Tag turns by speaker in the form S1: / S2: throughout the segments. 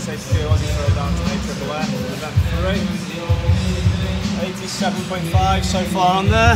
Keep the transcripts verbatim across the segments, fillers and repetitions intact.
S1: Dance eighty-two Aussie throw down to A triple F, event three. eighty-seven point five so far on there.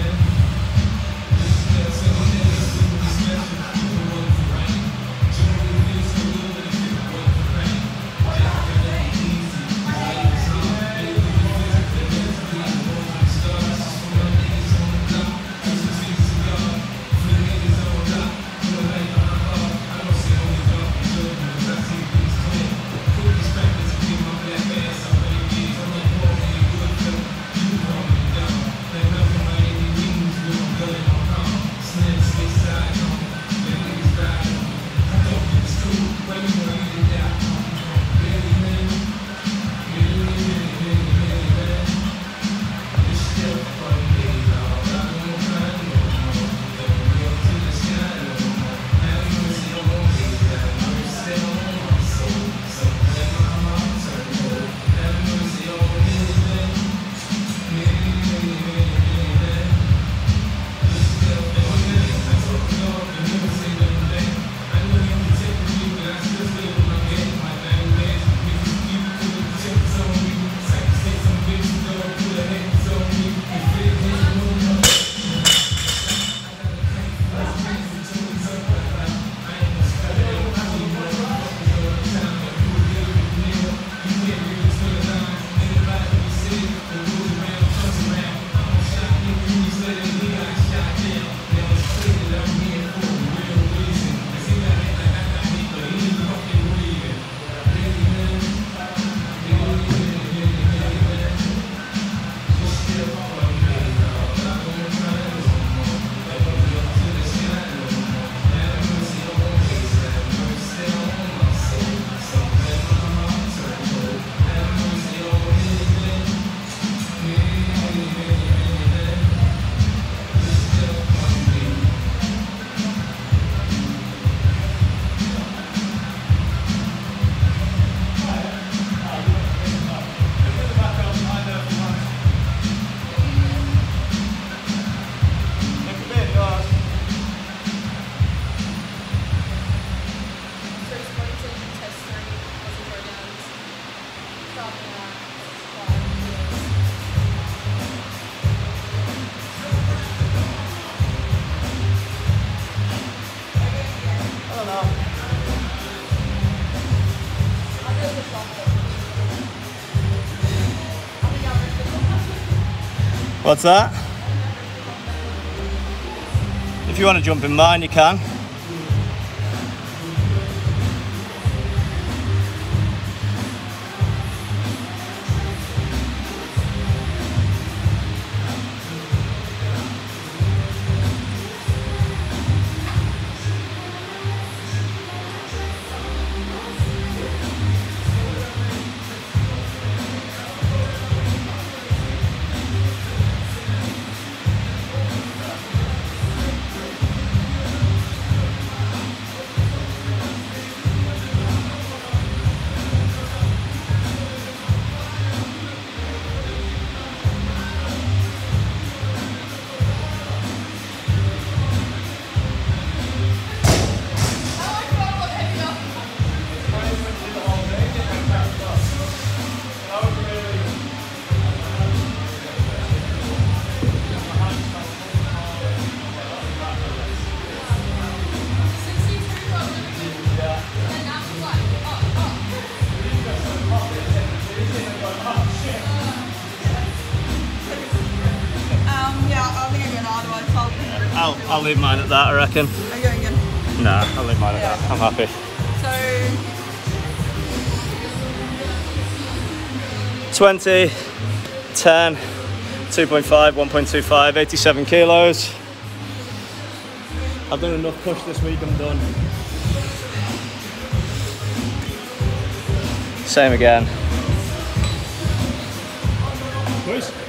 S1: What's that? If you want to jump in mine, you can. I'll, I'll leave mine at that, I reckon.
S2: Are you going again?
S1: Nah, I'll leave mine at yeah. that. I'm happy.
S2: So...
S1: twenty, ten, two point five, one point two five, eighty-seven kilos. I've done enough push this week, I'm done. Same again. Boys.